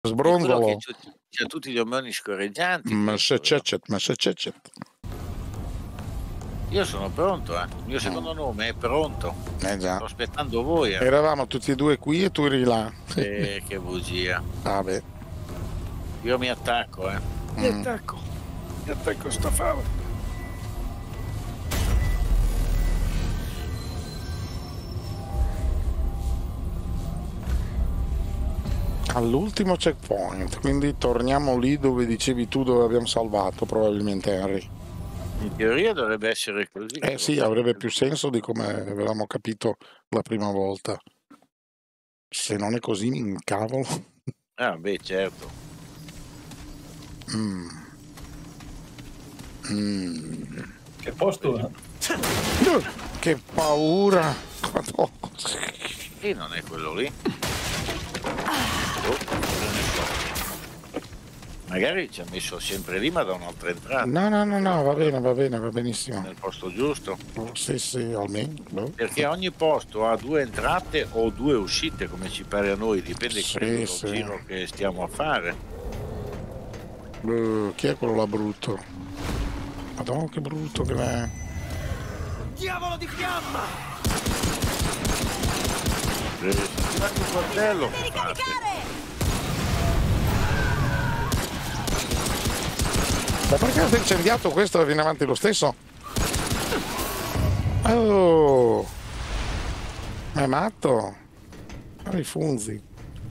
Sbrondolo. C'ha tutti gli omoni scorreggianti. Massachusetts. Io sono pronto, Il mio secondo nome è pronto. Già. Sto aspettando voi. Eravamo tutti e due qui e tu eri là. Che bugia. Vabbè. Io mi attacco, Mi attacco sta fava. All'ultimo checkpoint, quindi torniamo lì dove dicevi tu dove abbiamo salvato probabilmente Henry. In teoria dovrebbe essere così. Sì, avrebbe più senso di come avevamo capito la prima volta. Se non è così mi incavolo. Beh, certo. Che posto è? Che paura! E non è quello lì. Magari ci ha messo sempre lì, ma da un'altra entrata. No, va bene, va benissimo. Nel posto giusto. Sì, almeno. Perché ogni posto ha 2 entrate o 2 uscite, come ci pare a noi, dipende dal giro che stiamo a fare. Chi è quello là brutto? Madonna, che brutto che è. Diavolo di fiamma! Un coltello. Ma perché ha incendiato questo e viene avanti lo stesso? Oh! Ma è matto! I funzi!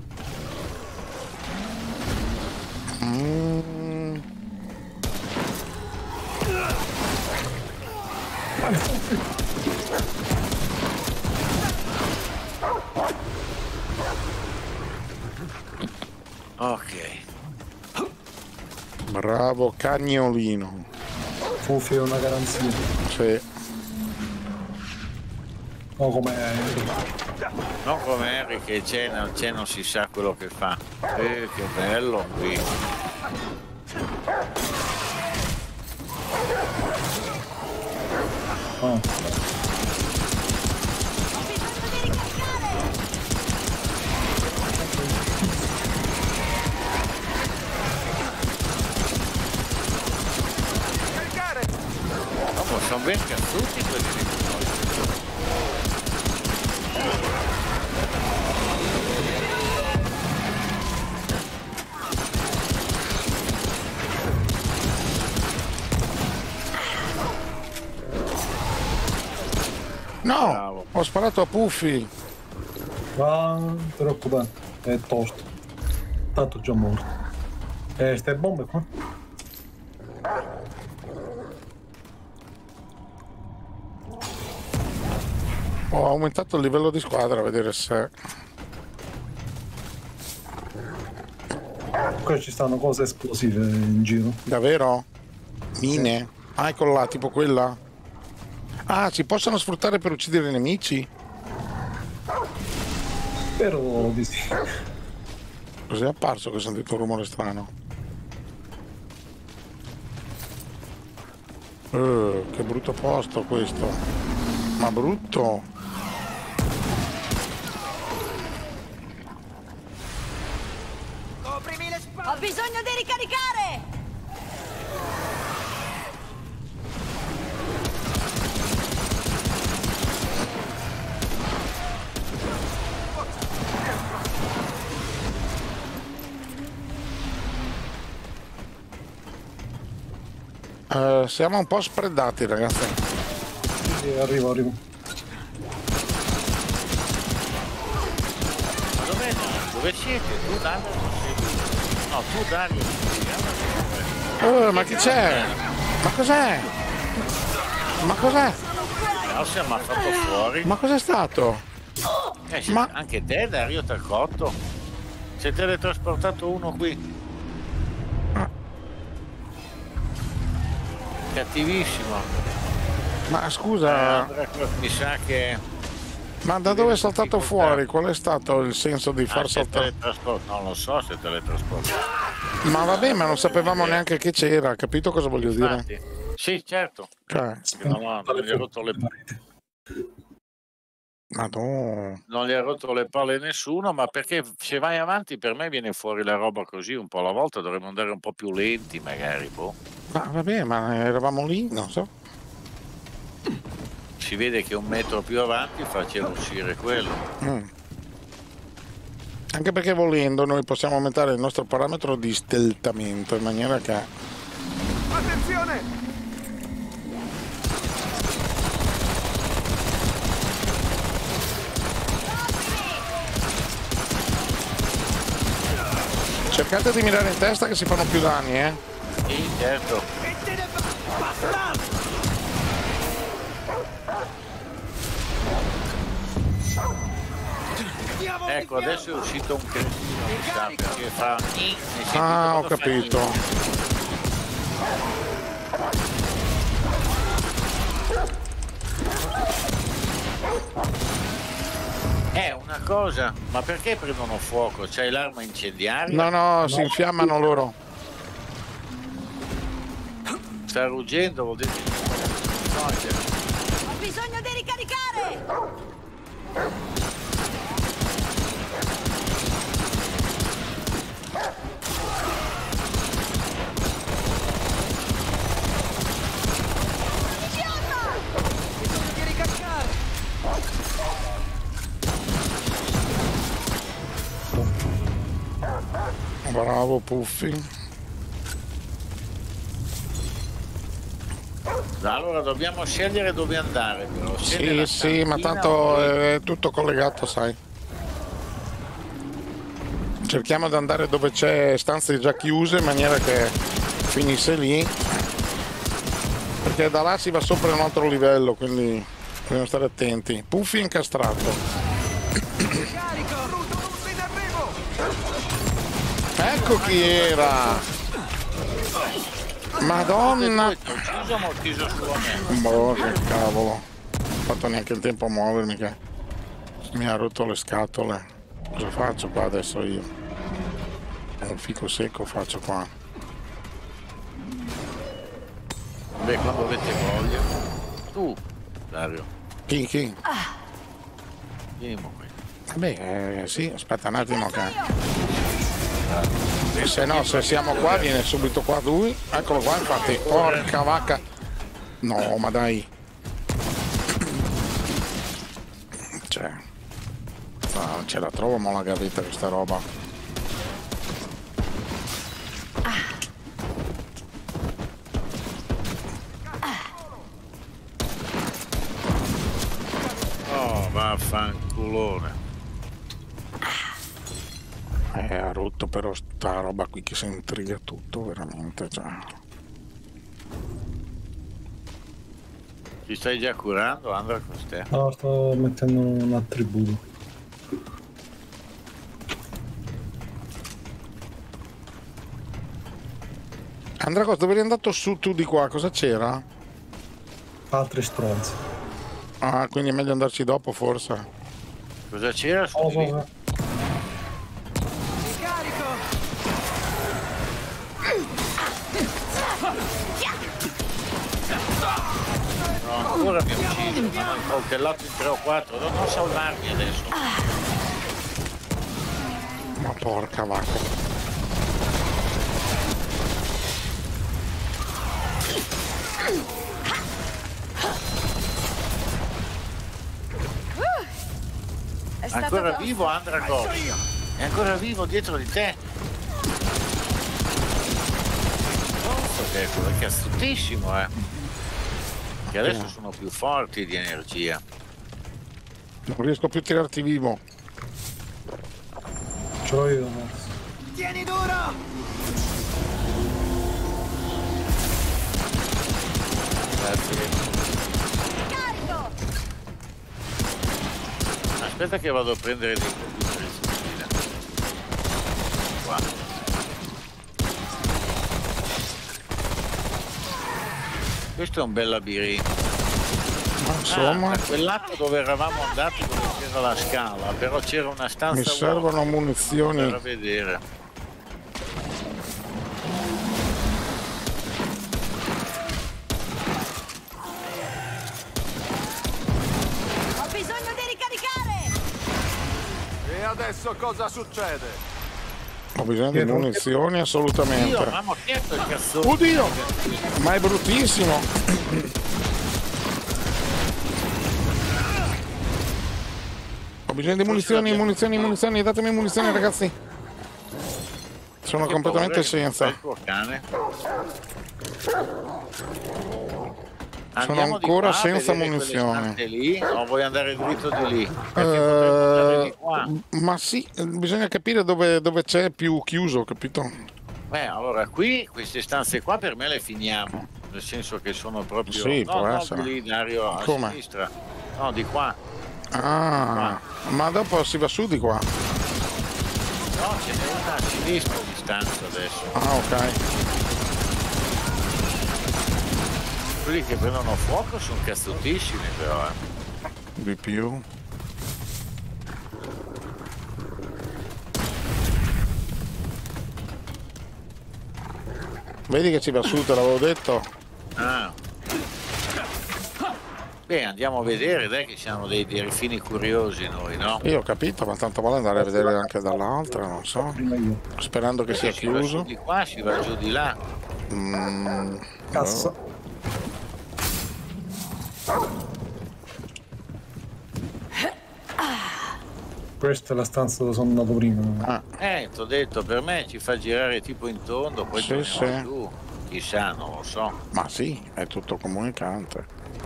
Ok. Bravo cagnolino. Fuffi è una garanzia. Sì. No, come Non come Henry che c'è non si sa quello che fa. Che bello qui. Sono ben cazzuti quelli di No! Bravo. Ho sparato a Puffy! non ti preoccupare, è tosto. Tanto già morto. Ste bombe qua? Ho aumentato il livello di squadra a vedere se... Qua ci stanno cose esplosive in giro. Davvero? Mine? Ah, eccolo là, tipo quella? Ah, si possono sfruttare per uccidere i nemici? Spero di sì. Cos'è apparso che ho sentito un rumore strano? Che brutto posto questo. Ma brutto. Coprimi le spalle! Ho bisogno di ricaricare! Siamo un po' spreddati, ragazzi. Sì, arrivo. Dove siete? Tu Dario non sei qui. No, tu Dario Ma chi c'è? Ma cos'è? Ma cos'è? si è ammazzato fuori. Ma cos'è stato? Ma anche te Dario Tarcotto? Si è teletrasportato uno qui. Cattivissimo. Ma scusa, mi sa che... ma da dove è saltato fuori? Qual è stato il senso di far saltare? Non lo so se teletrasportato. Ma vabbè, ma non sapevamo neanche che c'era, capito cosa voglio dire? Sì, certo. Okay. Non gli ho rotto le... Madonna. Non gli ha rotto le palle nessuno, ma perché se vai avanti per me viene fuori la roba così un po' alla volta, dovremmo andare un po' più lenti magari, boh. Ma vabbè, ma eravamo lì, non so. Si vede che un metro più avanti faceva uscire quello. Anche perché volendo noi possiamo aumentare il nostro parametro di steltamento in maniera che... Attenzione! Cercate di mirare in testa che si fanno più danni, eh? Sì, certo. E te ne bastardo! Diavolo Ecco, di adesso è uscito un cretino, mi sa, perché fa... Ah, ho capito. È una cosa, ma perché prendono fuoco? C'hai l'arma incendiaria? No, si infiammano loro. Sta ruggendo, vuol dire che... Ho bisogno di ricaricare! Bisogna di ricaricare! Bravo Puffy. Allora dobbiamo scegliere dove andare, però. Sì, ma tanto è tutto collegato, sai. Cerchiamo di andare dove c'è stanze già chiuse in maniera che finisse lì. Perché da là si va sopra un altro livello, quindi dobbiamo stare attenti. Puffy è incastrato. Carico! Bruto, in arrivo! Ecco chi era! Madonna! Ucciso, ma ho ucciso solo me. Boh, che cavolo. Non ho fatto neanche il tempo a muovermi che mi ha rotto le scatole. Cosa faccio qua adesso io? Un fico secco faccio qua. Beh, quando avete voglia. Tu, Dario, Chi? vieni qui. Vabbè, sì, aspetta un attimo che... Se no, se siamo qua viene subito qua lui. Eccolo qua, infatti. Porca vacca. No, ma dai. Cioè... No, non ce la trovo mo la gavetta questa roba. Oh, vaffanculone. Ha rotto però sta roba qui che si intriga tutto veramente, cioè. Ti stai già curando, Andra, con te? No, sto mettendo un attributo. Andragos, dove eri andato su tu di qua? Cosa c'era? Altri stronzi. Ah, quindi è meglio andarci dopo forse. Cosa c'era su di lì? Ricarico! No, ancora mi ha ucciso, mi hanno incoltellato in 3 o 4, non salvarmi adesso. Ma porca vacca. È stato Ancora tosto. vivo Andragos? È ancora vivo dietro di te? Che è astutissimo, che adesso sono più forti di energia. Non riesco più a tirarti vivo. Ce l'ho io. Tieni duro! Grazie. Carico! Aspetta che vado a prendere dei computer in sicurezza. Qua. Questo è un bel labirinto. Ma insomma, Da quel lato dove eravamo andati dove c'era la scala, però c'era una stanza mi servono munizioni. per vedere. Ho bisogno di ricaricare! adesso cosa succede? Ho bisogno di Dietro. munizioni Io, assolutamente. mamma, che è quel cazzo? Oddio! Ma è bruttissimo! Ho bisogno di munizioni, datemi munizioni ragazzi. Sono Che completamente paura che senza. fa il tuo cane. Sono Andiamo di ancora qua a senza vedere quelle munizioni. stanze lì, o vuoi andare dritto di lì? Perché potremmo andare di qua. Ma sì, bisogna capire dove c'è più chiuso, capito? Allora qui, queste stanze qua per me le finiamo, nel senso che sono proprio... Sì, può no, essere. di lì, Dario, a Come? sinistra. No, di qua. Ah, ma dopo si va su di qua. No, ce n'è una a sinistra di stanza adesso. Ah, ok. Quelli che prendono fuoco sono cazzutissimi però, Di più. Vedi che ci va su, te l'avevo detto. Ah. Beh, andiamo a vedere, dai che siamo dei fini curiosi noi, no? Io ho capito, ma tanto vale andare a vedere anche dall'altra, non so. Prima io. Sperando che sia Si va su chiuso. di qua, si va giù di là. Cassa. Questa è la stanza dove sono andato prima. T'ho detto, per me ci fa girare tipo in tondo, poi Sì, torniamo sì. giù. Chissà, non lo so. Ma sì, è tutto comunicante.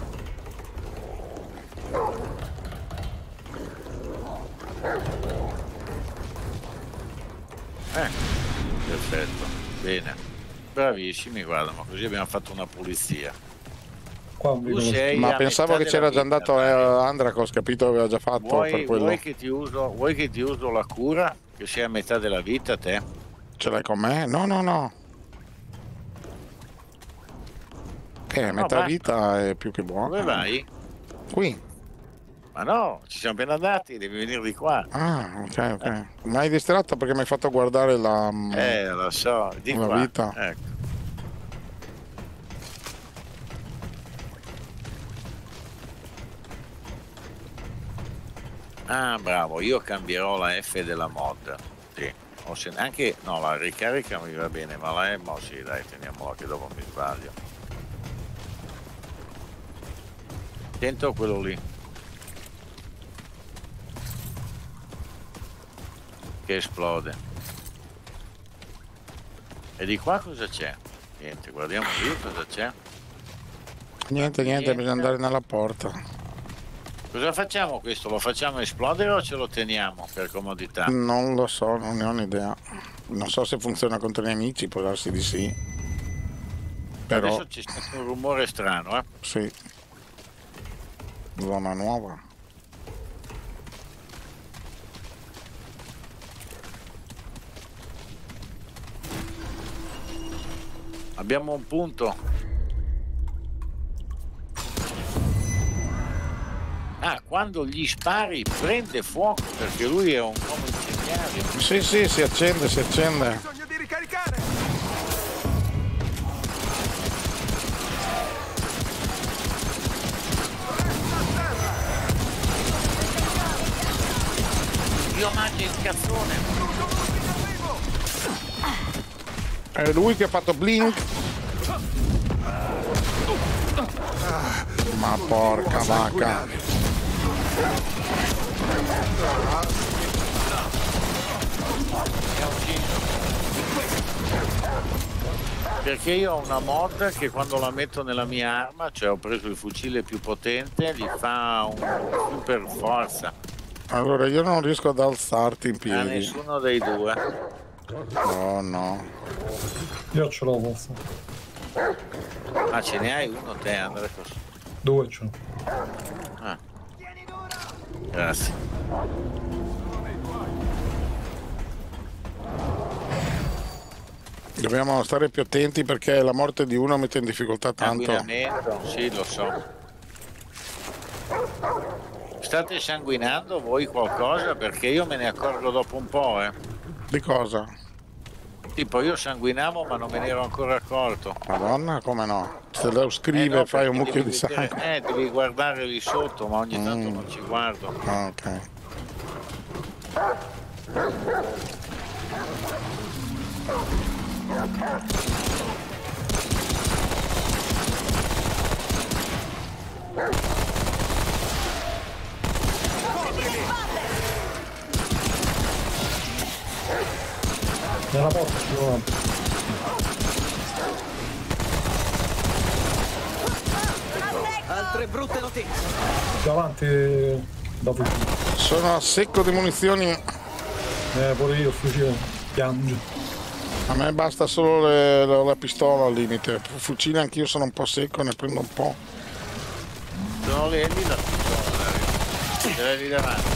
Perfetto, bene. Bravissimi, guarda, ma così abbiamo fatto una pulizia. Qua un Tu vicolo. sei Ma a pensavo metà che c'era già della vita, andato dai. Andrakos, capito? Aveva già fatto per quello. Vuoi che ti uso la cura? Che sei a metà della vita te? Ce l'hai con me? No, no, no. Metà basta. vita è più che buona. Dove vai? Qui. Ma no, ci siamo appena andati, devi venire di qua. Ah, ok, ok. Mi hai distratto perché mi hai fatto guardare la... Lo so, di La qua. vita. Ecco. Ah, bravo, io cambierò la F della mod. Sì. Anche, no, la ricarica mi va bene, ma la M, sì, dai, teniamola che dopo mi sbaglio. Attento a quello lì. Che esplode. E di qua cosa c'è? Niente, guardiamo lì cosa c'è. Niente, bisogna andare nella porta. Cosa facciamo questo? Lo facciamo esplodere o ce lo teniamo per comodità? Non lo so, non ne ho un'idea. Non so se funziona contro i nemici, può darsi di sì. Però, Adesso c'è stato un rumore strano, eh? sì. Zona nuova. Abbiamo un punto. Ah, quando gli spari prende fuoco perché lui è un uomo incendiario. Sì, si accende, si accende. Bisogno di ricaricare! Io mangio il cazzone. È lui che ha fatto blink. Ma porca vacca. Perché io ho una mod che quando la metto nella mia arma, cioè ho preso il fucile più potente, gli fa un super forza Allora io non riesco ad alzarti in a piedi. nessuno dei due. Oh no. Io ce l'ho forse. Ma ce ne hai uno te, Andrea? Due ce l'ho. Ah. Grazie. Dobbiamo stare più attenti perché la morte di uno mette in difficoltà tanto. Sanguinamento, sì, lo so. State sanguinando voi qualcosa? Perché io me ne accorgo dopo un po', eh. Di cosa? Tipo io sanguinavo ma non me ne ero ancora accorto. Madonna, come no? Se lo scrive No, fai un perché mucchio devi di vedere- sangue. devi guardare lì sotto, ma ogni tanto non ci guardo. Ah, ok. Nella porta ci sono. Altre brutte notizie. Più avanti dopo. Sono a secco di munizioni. Pure io il fucile piange. A me basta solo la pistola al limite. Fucile anch'io sono un po' secco, ne prendo un po'. Sono lì la pistola. Ce l'hai lì davanti.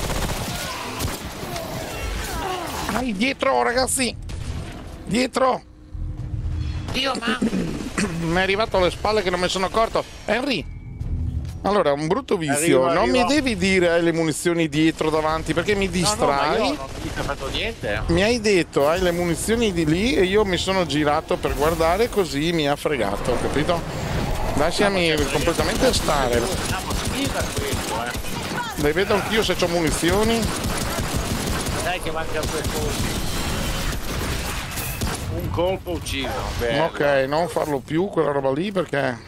Dai, dietro ragazzi! Dietro! Dio, ma... Mi è arrivato alle spalle che non mi sono accorto. Henry! Allora, un brutto vizio. Arrivo. Mi devi dire hai le munizioni dietro, davanti, perché mi distrai. No, io non ti ho fatto niente. Mi hai detto hai le munizioni di lì e io mi sono girato per guardare, così mi ha fregato, capito? Lasciami completamente stare. Andiamo, scriva questo, Le vedo anch'io se ho munizioni. Dai che manca 2 colpi. Un colpo ucciso. Bello. Ok, non farlo più quella roba lì perché...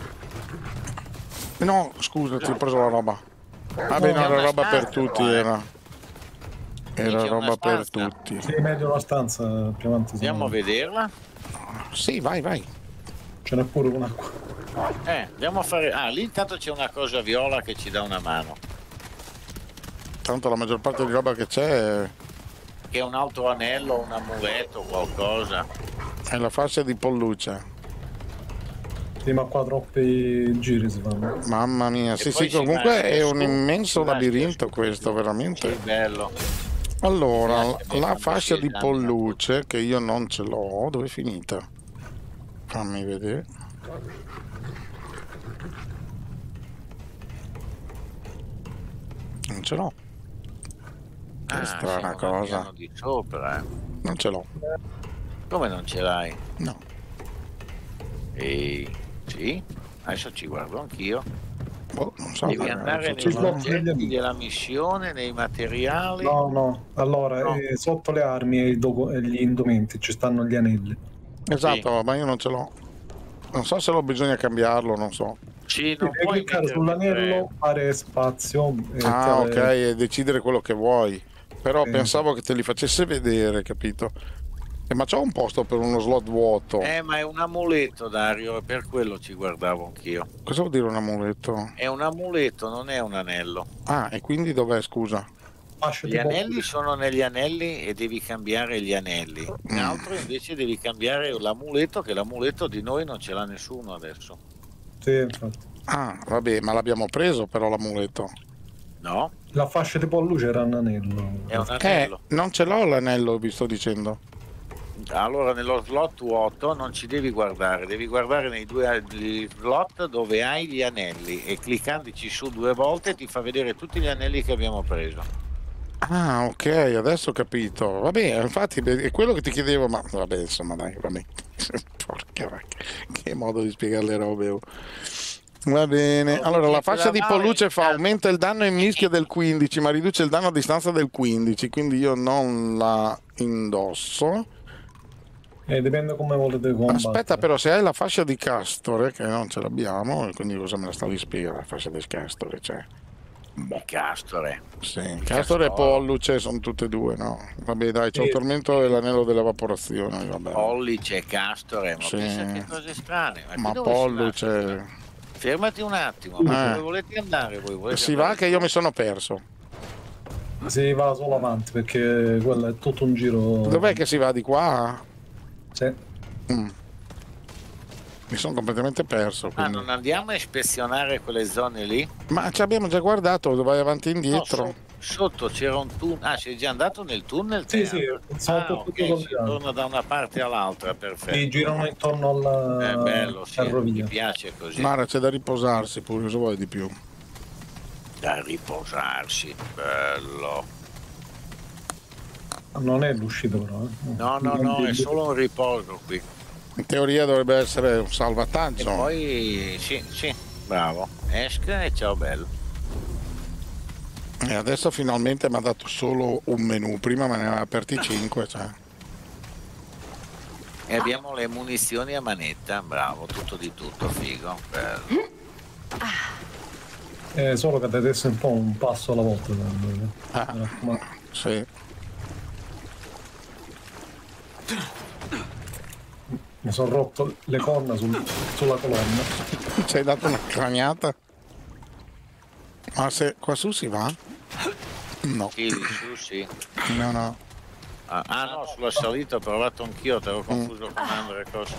No, scusa, ti ho preso la roba. Vabbè, no, era roba per tutti, era roba per tutti. Sì, meglio la stanza più avanti. Andiamo a vederla. Sì, vai, vai. Ce n'è pure un'acqua. Andiamo a fare... Ah, lì intanto c'è una cosa viola che ci dà una mano. Tanto la maggior parte di roba che c'è Che è un altro anello, un amuleto, qualcosa. è la fascia di polluce. Sì, ma qua troppi giri si fanno. Mamma mia, sì, poi sì, comunque si va è su, un immenso si va labirinto su. questo, Che veramente. bello. Allora, Grazie, la quando fascia si di esamina polluce, che io non ce l'ho, dove è finita? Fammi vedere. Non ce l'ho. Che strana siamo cosa. al piano di sopra. Non ce l'ho. Come non ce l'hai? No. Sì, adesso ci guardo anch'io. Boh, non so. Devi magari andare non ce negli l'ho. oggetti della missione, nei materiali. No. Allora, No. sotto le armi e gli indumenti ci stanno gli anelli. Esatto, ma io non ce l'ho. Non so se lo bisogna cambiarlo, non so. Sì, Devi non puoi cliccare mettere sull'anello, fare spazio. Ah, ok, e decidere quello che vuoi. Però Sì. pensavo che te li facesse vedere, capito? Ma c'ho un posto per uno slot vuoto. Ma è un amuleto, Dario, e per quello ci guardavo anch'io. Cosa vuol dire un amuleto? È un amuleto, non è un anello. Ah, e quindi dov'è, scusa? Gli anelli sono negli anelli e devi cambiare gli anelli. L'altro invece devi cambiare l'amuleto, che l'amuleto di noi non ce l'ha nessuno adesso. Sì, infatti. Ah, vabbè, ma l'abbiamo preso però l'amuleto. No? La fascia di polluce era un anello. È un anello. Non ce l'ho l'anello, vi sto dicendo. Allora nello slot vuoto non ci devi guardare nei due slot dove hai gli anelli e cliccandoci su 2 volte ti fa vedere tutti gli anelli che abbiamo preso. Ah, ok, adesso ho capito. Vabbè, infatti è quello che ti chiedevo, ma vabbè, insomma, dai, vabbè. Porca vacca, che modo di spiegare le robe. Oh. Va bene, allora la fascia di polluce fa aumenta il danno in mischia del 15, ma riduce il danno a distanza del 15, quindi io non la indosso. Dipende come volete combattere. Aspetta, però, se hai la fascia di Castore, che non ce l'abbiamo, quindi cosa me la stavi spiegare? La fascia di Castore, cioè. Il Castore. Sì, Castore e Polluce sono tutte e due, no? Vabbè, dai, c'è il tormento e l'anello dell'evaporazione, vabbè. Pollice e Castore, ma Sì. pensa che cose strane. Ma qui dove si va? Polluce. Fermati un attimo, ma dove volete andare voi? Volete Si andare va che io mi sono perso. Si va solo avanti perché quello è tutto un giro. Dov'è che si va di qua? Sì. Mi sono completamente perso. Ah, Quindi. non andiamo a ispezionare quelle zone lì? Ma ci abbiamo già guardato, dove vai avanti e indietro. No, sotto c'era un tunnel. Ah, sei già andato nel tunnel? Sì, te? sì, sono Ah, tutto ok, si collegato. torna da una parte all'altra, perfetto. Si girano intorno alla È bello, sì, mi ferrovia. piace così. Mara, c'è da riposarsi pure, cosa vuoi di più? Da riposarsi, bello. Non è l'uscita però. No, è solo un riposo qui. In teoria dovrebbe essere un E salvataggio. poi, sì, bravo. Esca e ciao bello. E adesso finalmente mi ha dato solo un menu, prima me ne aveva aperti 5, cioè. E abbiamo le munizioni a manetta, bravo, tutto di tutto, figo. Bello. Solo che adesso è un po' un passo alla volta. Mi raccomando. Sì. Mi sono rotto le corna sulla colonna. Ci hai dato una craniata? Ma se qua su si va? No. Sì, di su, sì. No, no. Ah no, sulla salita ho provato anch'io, te l'ho confuso con Andre cosa.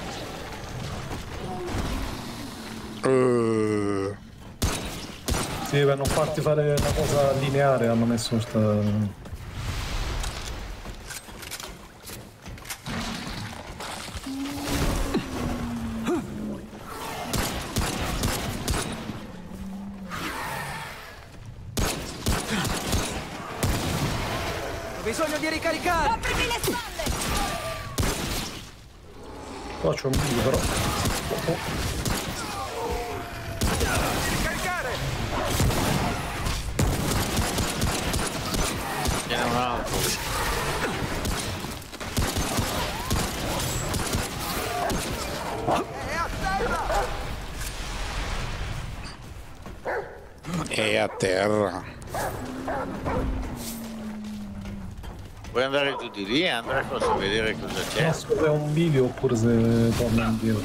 Sì, per non farti fare una cosa lineare hanno messo sta... Ho bisogno di ricaricare. Coprimi le spalle! Qua c'è un video però. Ricaricare. Ce n'è un altro. È a terra. Vuoi andare giù di lì, Andrea, cosa vedere cosa c'è? Non so se è un video oppure se torna indietro.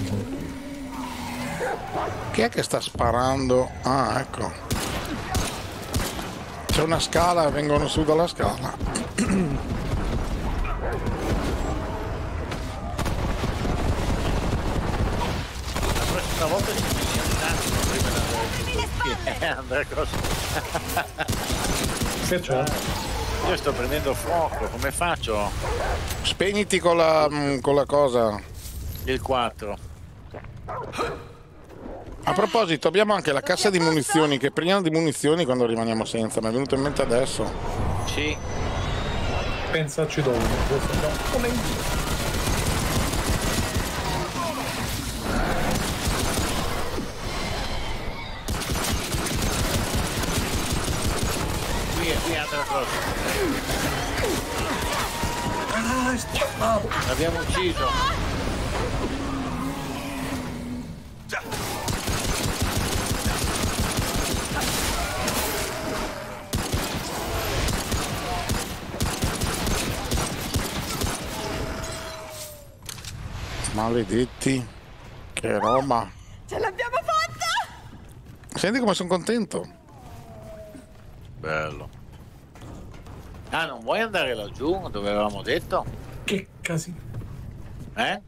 Chi è che sta sparando? Ah, ecco. C'è una scala e vengono su dalla scala. La prossima volta ci mettiamo un attimo prima di andare giù. Andrea, cosa? Che c'è? Io sto prendendo fuoco, come faccio? Spegniti con la cosa. Il 4. A proposito, abbiamo anche la cassa di munizioni, che prendiamo di munizioni quando rimaniamo senza. Mi è venuto in mente adesso. Sì. Pensaci dove. Come in... Qui Andrea cosa? L'abbiamo ucciso. Maledetti. Che roba. Ce l'abbiamo fatta! Senti come sono contento. Bello. Ah, non vuoi andare laggiù dove avevamo detto? Che casino. Eh?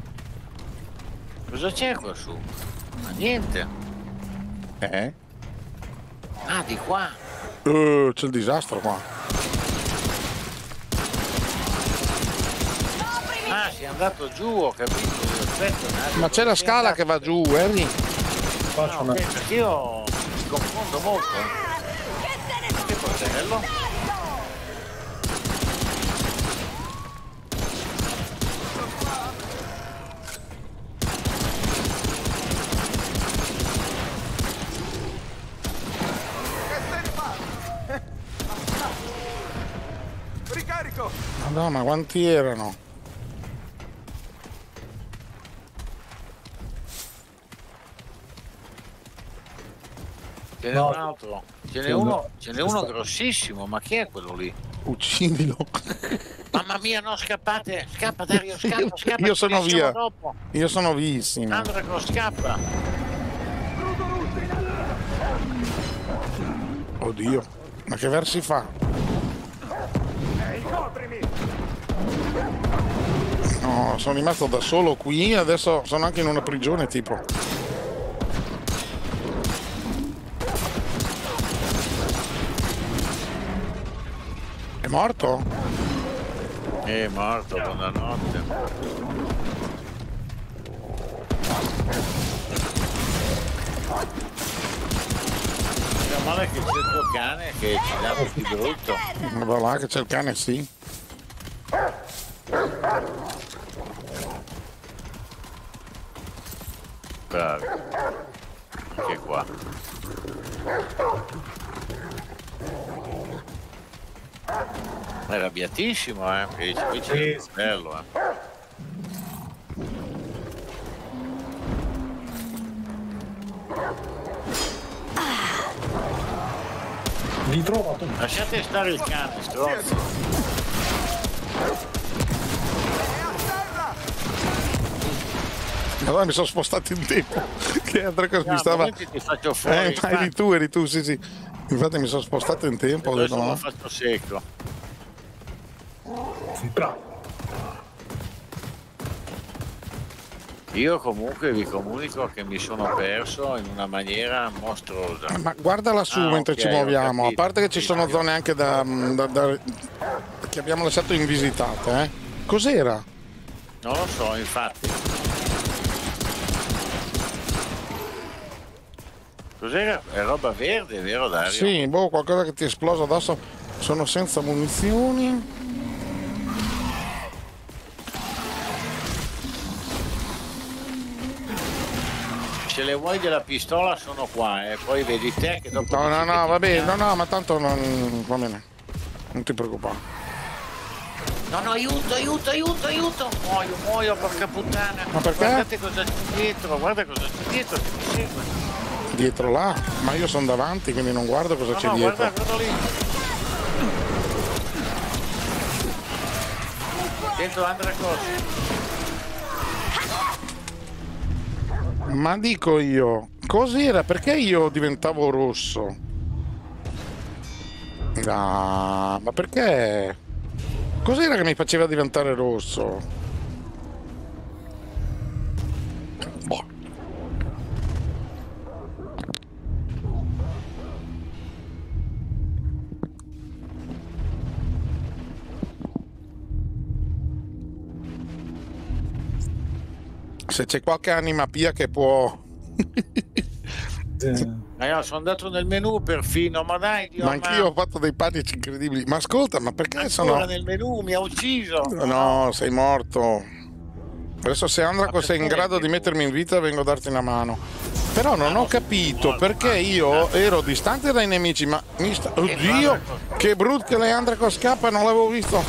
Cosa c'è qua su? Ma niente. Ah, di qua. C'è il disastro qua. Ah, sei andato giù, ho capito. Aspetta un attimo. Ma c'è la scala che va giù, Harry. Faccio No, una... perché io mi confondo molto. Che te ne Che portello? Ricarico. Madonna, quanti erano? Ce n'è No. un altro. Ce n'è uno grossissimo, ma chi è quello lì? Uccidilo. Mamma mia, no, scappate! Scappa Dario, scappa, scappa! Io sono ci pensiamo via. dopo. Io sono vissimo. Andraco, scappa! Oddio. Ma che versi fa? Coprimi. No, sono rimasto da solo qui, adesso sono anche in una prigione tipo. È morto? È morto, buonanotte. Meno male che c'è il tuo cane che ci dà più brutto. Va là che c'è il cane, sì. Bravi. Anche qua. È arrabbiatissimo, e invece è bello, Li trova tu. Lasciate stare il cane, stronzi. Allora mi sono spostato in tempo. Che Andrecos mi stava. Ti faccio fuori. Eri tu, sì. Infatti mi sono spostato in tempo. Adesso no? l'ho fatto secco. Sì, bravo. Io comunque vi comunico che mi sono perso in una maniera mostruosa. Ma guarda lassù mentre ok, ci muoviamo. A parte che ci sono capito. zone anche che abbiamo lasciato invisitate. Cos'era? Non lo so, infatti. Cos'era? È roba verde, vero Dario? Sì, boh, qualcosa che ti è esploso addosso. Sono senza munizioni. Se le vuoi della pistola sono qua, poi vedi te che dopo... No, dici che va ti bene, piace. no, ma tanto non va bene. Non ti preoccupare. No, aiuto! Muoio, porca puttana. Ma perché? Guardate cosa c'è dietro, guarda cosa c'è dietro, che mi segue. Dietro là? Ma io sono davanti, quindi non guardo cosa c'è dietro. Guarda lì. Dentro Andrecos. Ma dico io, cos'era? Perché io diventavo rosso? Ah, ma perché? Cos'era che mi faceva diventare rosso? Boh. Se c'è qualche anima pia che può... Io sono andato nel menù perfino, ma dai, Dio, Ma anch'io ho fatto dei panici incredibili. Ma ascolta, ma perché ancora sono... nel menù, mi ha ucciso. No, sei morto. Adesso se Andraco sei in grado di mettermi in vita vengo a darti una mano. Però non ho capito perché io ero distante dai nemici, ma mi sta... Oddio, che brutto che le Andraco scappa, non l'avevo visto.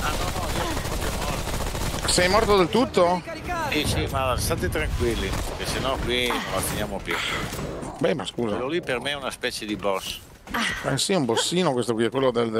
Sei morto del tutto? Sì, ma state tranquilli, che sennò qui non la finiamo più. Beh, ma scusa. Quello lì per me è una specie di boss. Sì, è un bossino questo qui, è quello del...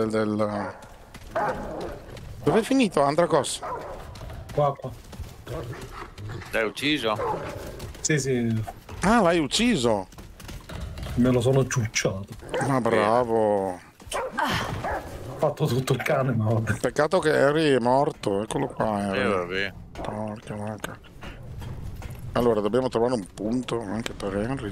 Dove è finito Andracos? Qua. L'hai ucciso? Sì, Ah, l'hai ucciso. me lo sono ciucciato. Ma bravo. Ho fatto tutto il cane, ma vabbè. Peccato che Harry è morto, eccolo qua. Harry. Vabbè. Porca vacca. Allora, dobbiamo trovare un punto anche per Henry.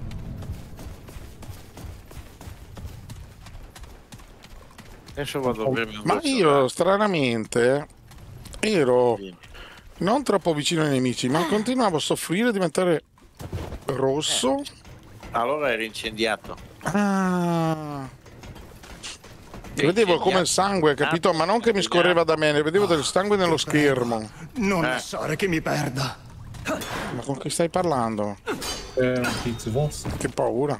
Adesso vado a bermi un Ma goccio io, d'acqua. stranamente, ero Sì. non troppo vicino ai nemici, ma continuavo a soffrire e diventare rosso. Allora eri incendiato. Ah. Sì, Vedevo sì, come il sangue, capito? Ma non che mi scorreva da me, ne vedevo del sangue nello schermo. Non lasciare che mi perda. Ma con chi stai parlando? Un tizio forse. Che paura.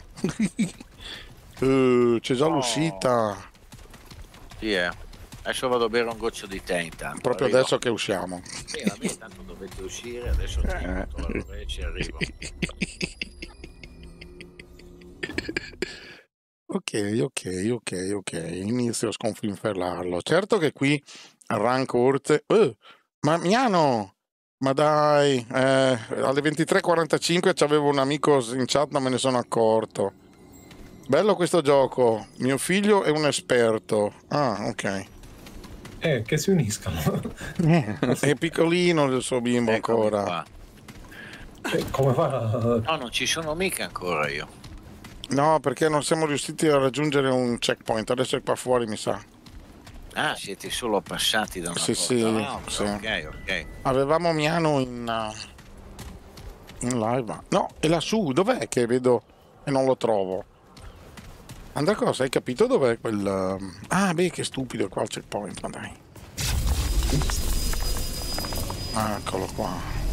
C'è già l'uscita. Sì, Adesso vado a bere un goccio di tè intanto. Proprio Arrivo. adesso che usciamo. Sì, vabbè, tanto dovete uscire, adesso ci arrivo. Ok. Inizio a sconfinferlarlo. Certo che qui Rancourt. Ma Miano! Ma dai, alle 23:45 c'avevo un amico in chat, non me ne sono accorto. Bello questo gioco. Mio figlio è un esperto. Ah, ok. Che si uniscano. È piccolino il suo bimbo Eccomi ancora. qua. Come fa? No, non ci sono mica ancora io. No, perché non siamo riusciti a raggiungere un checkpoint. Adesso è qua fuori, mi sa. Ah, siete solo passati da una Sì, porta sì, all'altra. sì. Ok. Avevamo Miano in live. No, è lassù. Dov'è che vedo e non lo trovo? Andrea, cosa hai capito dov'è quel... Ah, beh, che stupido, qua il checkpoint, ma dai. Eccolo qua.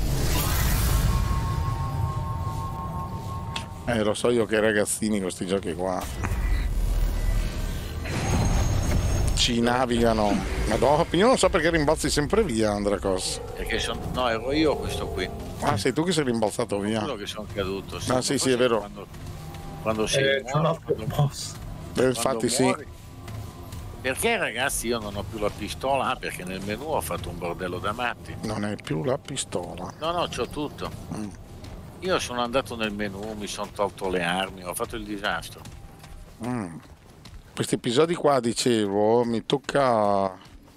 Lo so io che ragazzini questi giochi qua. ci navigano. Madonna, io non so perché rimbalzi sempre via, Andrakos. Perché no, ero io questo qui. Ah, sei tu che sei rimbalzato via. Quello che sono caduto. Ah, sì, è vero. Quando sei c'è un altro boss. Infatti sì. muori. Perché ragazzi io non ho più la pistola? Ah, perché nel menu ho fatto un bordello da matti. Non è più la pistola. No, c'ho tutto. Io sono andato nel menu, mi sono tolto le armi, ho fatto il disastro. Questi episodi qua, dicevo, mi tocca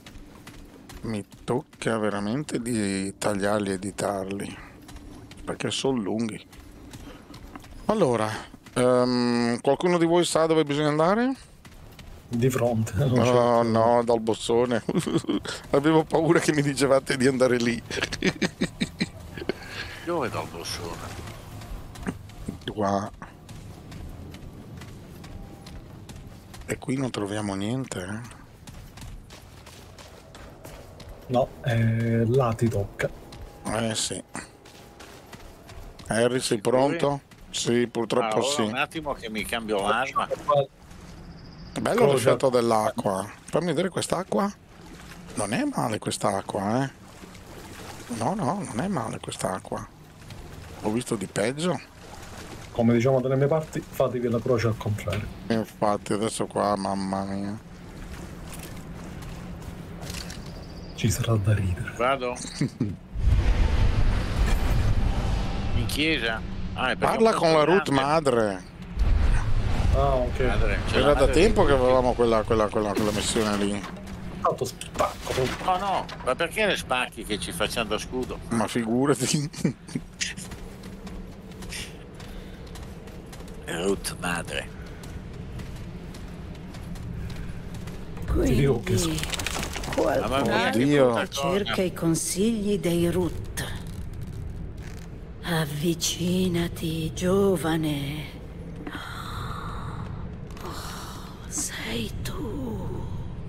veramente di tagliarli e editarli, perché sono lunghi. Allora, qualcuno di voi sa dove bisogna andare? Di fronte. No, dal bossone. Avevo paura che mi dicevate di andare lì. Dove dal bossone? Qua. E qui non troviamo niente, eh? No, là ti tocca. Sì. Harry, sei pronto? Sì, purtroppo sì. Un attimo che mi cambio l'arma. Bello l'effetto dell'acqua. Fammi vedere quest'acqua. Non è male quest'acqua, eh? No, non è male quest'acqua. Ho visto di peggio. Come diciamo dalle mie parti, fatevi la croce al contrario. Infatti adesso qua, mamma mia. Ci sarà da ridere. Vado. In chiesa? Parla con la Ruth madre. Ah, ok. Era da tempo che avevamo quella missione lì. Tanto spacco. No, ma perché le spacchi che ci facciamo da scudo? Ma figurati. Ruth madre. Ti dico che Qualcuno Oddio. cerca i consigli dei Ruth. Avvicinati, giovane. Sei tu.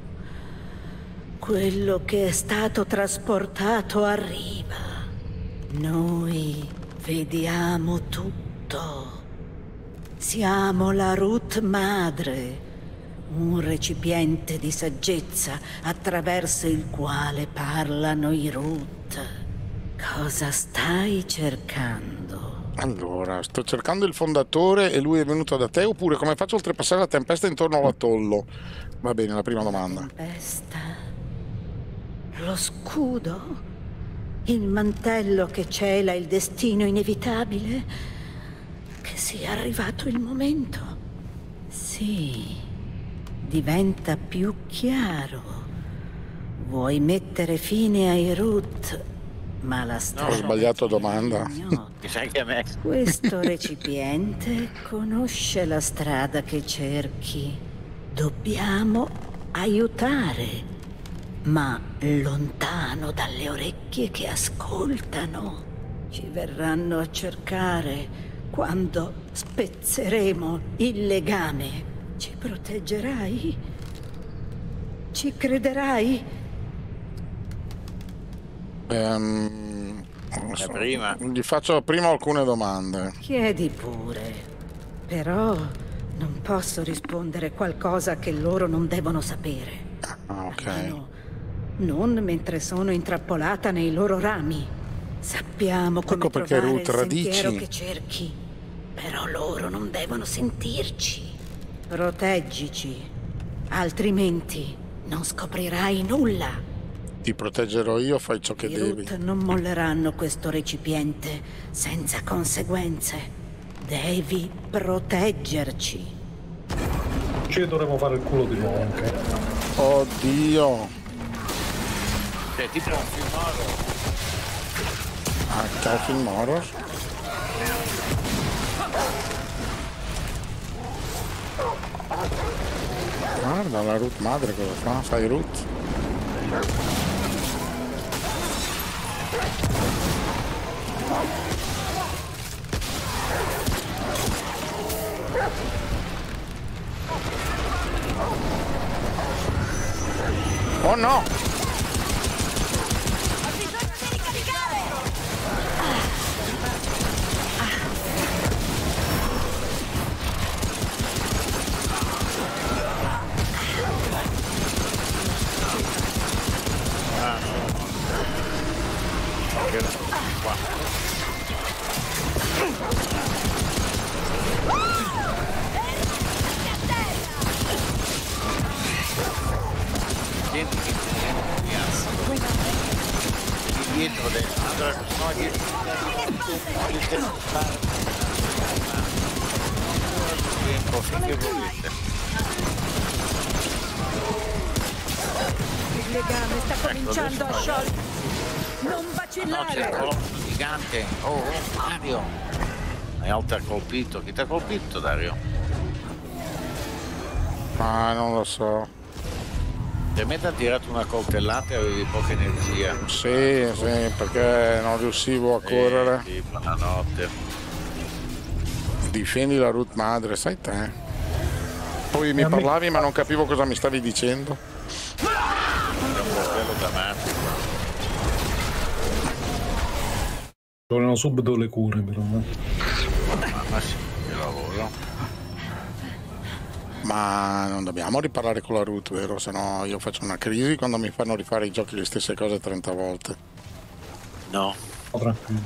Quello che è stato trasportato arriva. Noi vediamo tutto. Siamo la Ruth madre, un recipiente di saggezza attraverso il quale parlano i Ruth. Cosa stai cercando? Allora, sto cercando il fondatore e lui è venuto da te, oppure come faccio a oltrepassare la tempesta intorno all'atollo? Va bene, la prima domanda. Tempesta. Lo scudo? Il mantello che cela il destino inevitabile? Che sia arrivato il momento. Sì, diventa più chiaro. Vuoi mettere fine ai Ruth, ma la storia... Ho sbagliato domanda. Mi sai che a me... Questo recipiente conosce la strada che cerchi. Dobbiamo aiutare, ma lontano dalle orecchie che ascoltano. Ci verranno a cercare quando spezzeremo il legame. Ci proteggerai? Ci crederai? Prima. Gli faccio prima alcune domande. Chiedi pure. Però non posso rispondere qualcosa che loro non devono sapere. Ah, ok. Almeno non mentre sono intrappolata nei loro rami. Sappiamo come Ecco perché trovare Ruth il sentiero radici. che cerchi. Però loro non devono sentirci. Proteggici, altrimenti non scoprirai nulla. Ti proteggerò io, fai ciò che I devi. Ruth non molleranno questo recipiente senza conseguenze. Devi proteggerci. Ci dovremo fare il culo di nuovo, ok? Oddio. Cioè, tipo un film horror. Ah, ciao film horror. Guarda la Ruth madre cosa fa, fai Ruth. Oh no! No, tempo finché volete. Il legame sta cominciando a sciogliere. Non No, c'è il vacillare! colosso gigante. Oh, Dario. Hai alta colpito. Chi ti ha colpito, Dario? Ah, non lo so. Per me ti ha tirato una coltellata e avevi poca energia. Sì, sì, perché non riuscivo a correre. Sì, buonanotte. Difendi la root madre, sai te. Poi mi parlavi ma non capivo cosa mi stavi dicendo. È un bordello davanti. Vogliono subito le cure, però. Ma sì, che lavoro. Ma non dobbiamo riparlare con la root, vero? Se no io faccio una crisi quando mi fanno rifare i giochi le stesse cose 30 volte. No. Oh, tranquillo.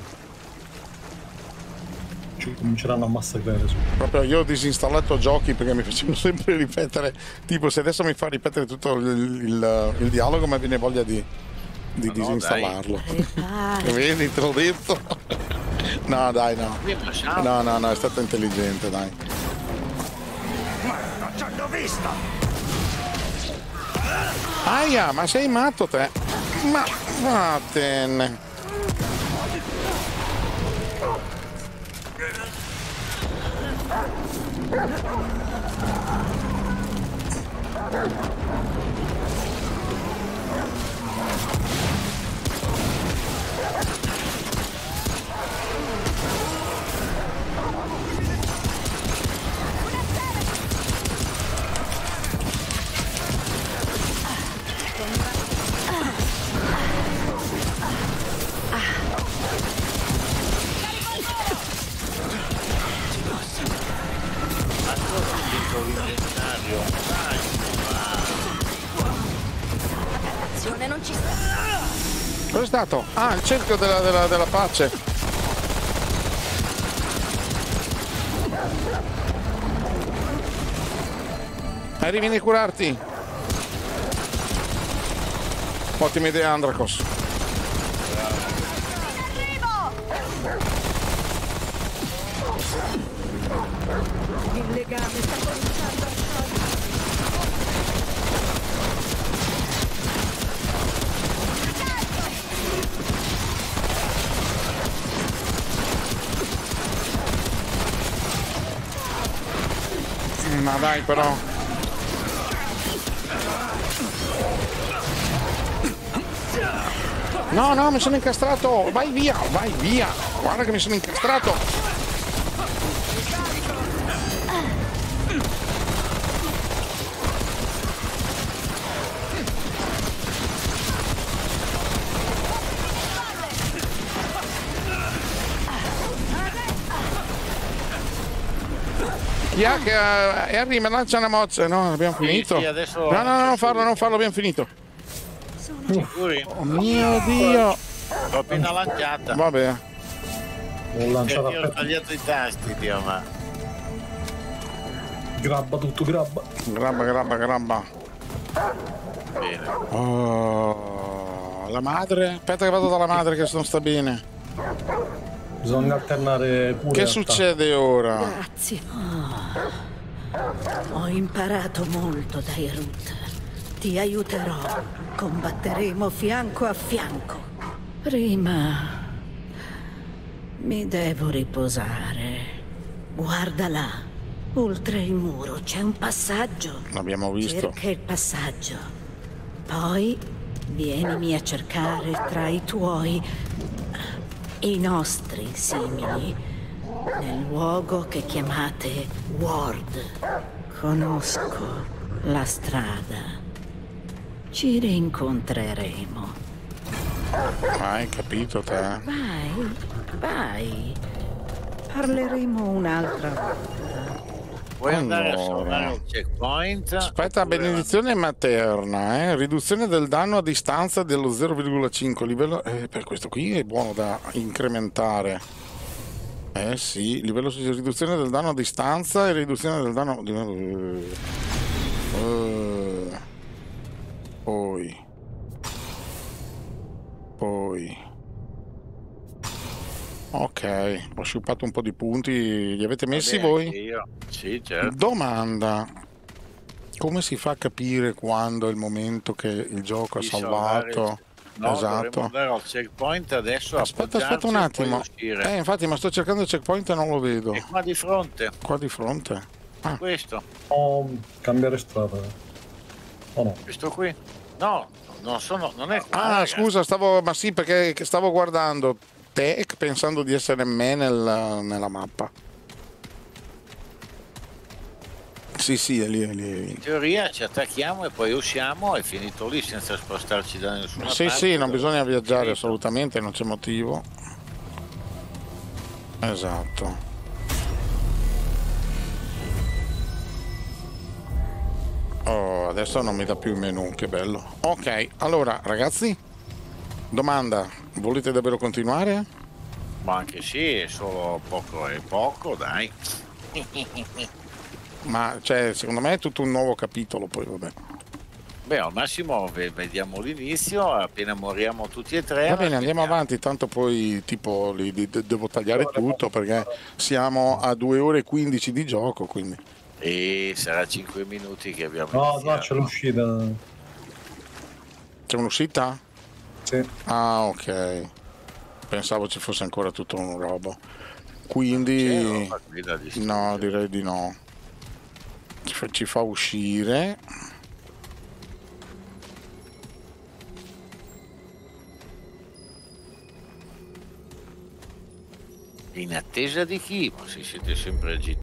Ci cominceranno a massacrare su. Proprio io ho disinstallato giochi perché mi facevano sempre ripetere. Tipo se adesso mi fa ripetere tutto il dialogo mi viene voglia di no, disinstallarlo. Prepara. Vedi, te l'ho detto. No, dai, no. No, è stato intelligente, dai. Non ci hanno visto! Aia, ma sei matto te? Ma vattene. Non ci sta. Cos'è stato? Ah, il cerchio della pace. Harry, vieni a curarti. Ottima idea, Andrakos. Il legame sta cominciando a sciogliere. Ma dai però. No, mi sono incastrato. Vai via. Guarda che mi sono incastrato. Chi ha che Harry mi lancia una mozza? No, abbiamo finito. Sì, adesso No, non farlo, abbiamo finito. sicuri? Oh mio Dio. L'ho appena lanciata. Vabbè. Ho lanciato Perché ho sbagliato i tasti, Dio, ma. Grabba tutto, grabba. Grabba. Bene. Oh, la madre? Aspetta che vado dalla madre che non sta bene. Bisogna alternare pure. Che succede ora? Grazie. Ho imparato molto dai Root. Ti aiuterò. Combatteremo fianco a fianco. Prima mi devo riposare. Guarda là. Oltre il muro c'è un passaggio. L'abbiamo visto. Cerca il passaggio. Poi vienimi a cercare tra i tuoi, i nostri simili, nel luogo che chiamate Ward. Conosco la strada. Ci rincontreremo. Hai capito te? Vai. Parleremo un'altra volta. Vuoi andare a Allora. salvare il checkpoint? Aspetta, Oppure- benedizione materna, riduzione del danno a distanza dello 0,5 livello. Per questo qui è buono da incrementare. Sì, livello riduzione del danno a distanza e riduzione del danno. Poi. Ok, ho sciupato un po' di punti, li avete messi Vabbè, voi? anche io. Sì, certo. Domanda, come si fa a capire quando è il momento che il gioco ha Di salvare salvato? No, dovremmo Esatto. andare al checkpoint adesso, Aspetta un appoggiarci e poi attimo. uscire. Infatti, ma sto cercando il checkpoint e non lo vedo. E qua di fronte, Qua di fronte. questo, O cambiare strada. O no? questo qui. No, non è qua. Ah, ragazzi. scusa, ma sì, perché stavo guardando te pensando di essere me nella mappa. Sì, è lì, è lì. In teoria ci attacchiamo e poi usciamo, è finito lì senza spostarci da nessuna Sì, parte. sì, non bisogna viaggiare Finito. assolutamente, non c'è motivo. Esatto. Oh, adesso non mi dà più il menu, che bello. Ok, allora ragazzi, domanda, volete davvero continuare? Ma anche sì, è solo poco e poco, dai. Ma cioè, secondo me è tutto un nuovo capitolo, poi vabbè. Beh, al massimo vediamo l'inizio, appena moriamo tutti e tre. Va bene, andiamo aspettiamo. avanti, tanto poi tipo devo tagliare tutto perché siamo a 2 ore e 15 di gioco, quindi. E sarà 5 minuti che abbiamo No, iniziato. c'è l'uscita. C'è un'uscita? Sì. Ah, ok. Pensavo ci fosse ancora tutto un robo. C'è Quindi roba qui da distruggere. no, direi di no. Ci fa uscire. In attesa di chi? Ma se siete sempre agitati.